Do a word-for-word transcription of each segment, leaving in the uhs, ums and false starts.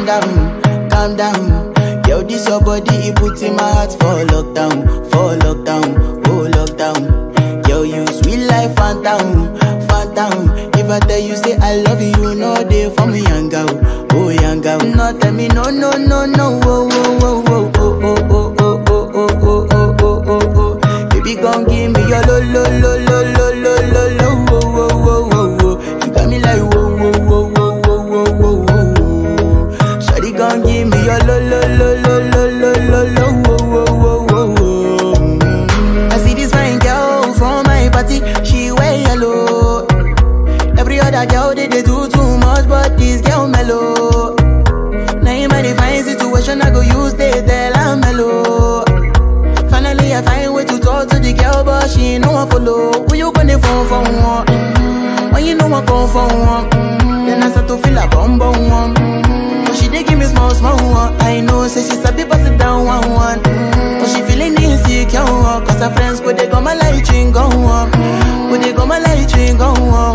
down, calm down. Yo, this your body, it puts in my heart for lockdown, for lockdown, oh lockdown. Yo, you sweet life, phantom, phantom. If I tell you say I love you, you know they for me, young girl, oh young girl. No, tell me no, no, no, no, oh, oh, oh, oh, oh, oh, oh, oh, oh, oh, oh, oh, oh, oh. Baby, gon' give me your lo, lo, lo, lo, lo, lo, lo, lo, oh, oh, oh, oh, oh. You got me like whoa, whoa, whoa, whoa, whoa, whoa, whoa, whoa. Shawty gon' give me your lo, lo, lo, lo, lo, lo, lo, lo, oh, oh, oh, oh, oh. I see this fine girl from my party, she wear yellow. Every other girl they, they do too much, but this girl mellow. Now in my divine situation, I go use they tell I'm mellow. Finally I find way to talk to the girl, but she ain't no one follow. Who you gonna phone for one? Mm-hmm. When you know I come for one, mm-hmm. Then I start to feel a bum bum one. Mm-hmm. But she dey give me small small one. I know say she sabi pass it down one one. Mm-hmm. But she feeling insecure, cause her friends go they go my light ring go on. Go they go my light ring go on.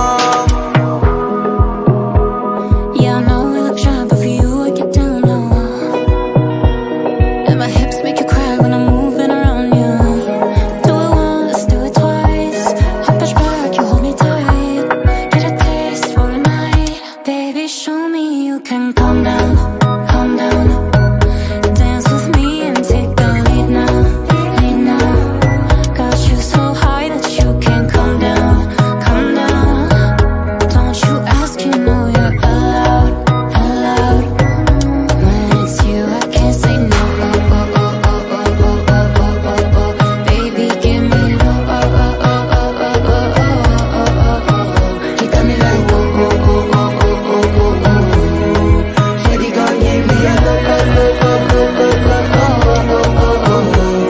Yeah, I know we look shy, but for you I get down low. And my hips make you cry when I'm moving around you. Do it once, do it twice. Hop push back, you hold me tight. Get a taste for a night. Baby, show me you can calm down, calm down. Dance with me and take the lead now, lead now. Got you so high that you can't come down, come down. Don't you ask, you know you're allowed, allowed. When it's you, I can't say no. Oh, oh, oh, oh, oh, oh, oh, oh, oh, oh. Baby, give me low. Oh, oh, oh, oh, oh, oh, oh, oh, oh, oh. You got me like whoa, whoa, whoa, whoa, whoa, whoa, whoa. Shawty gon' give me a low, low, low, low, low, low, low, oh, oh, oh,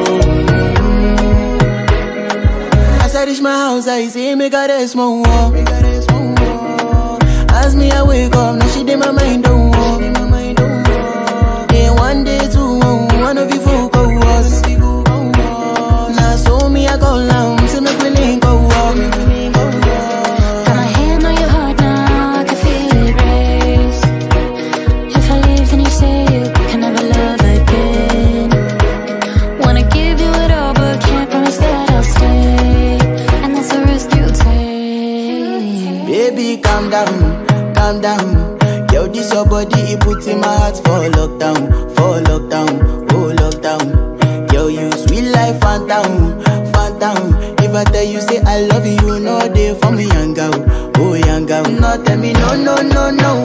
oh. As I reach my house, I see me got a small wall. As me I wake up, now she did my mind don't walk. Day one, day two, one of you folk go was. Now so me I go down, see me feeling go walk. Got my hand on your heart now, I can feel it race. If I leave, then you say you can never love again. Wanna give you it all, but can't promise that I'll stay. And that's a risk you take. Baby, calm down, calm down. Yo, this your body, it puts in my heart for lockdown, for lockdown, oh lockdown. Yo, you sweet life, phantom, phantom. If I tell you say I love you, you know they for me, young girl, oh young girl. No, tell me no, no, no, no,